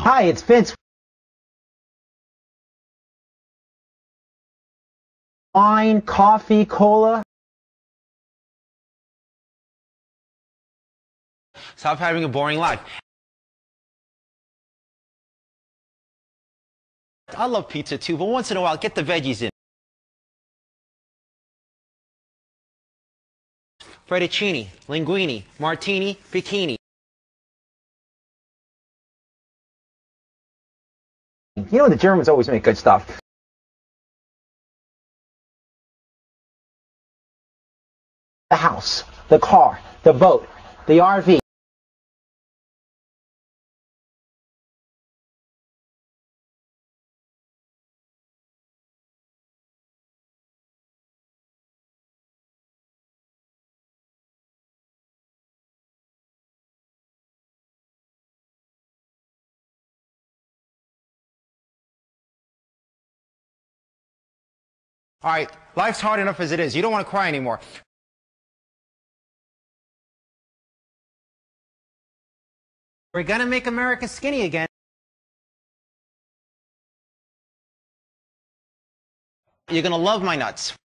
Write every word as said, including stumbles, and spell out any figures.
Hi, it's Vince. Wine, coffee, cola. Stop having a boring life. I love pizza too, but once in a while, get the veggies in. Fettuccine, linguine, martini, bikini. You know the Germans always make good stuff. The house, the car, the boat, the R V. All right, life's hard enough as it is. You don't want to cry anymore. We're gonna make America skinny again. You're gonna love my nuts.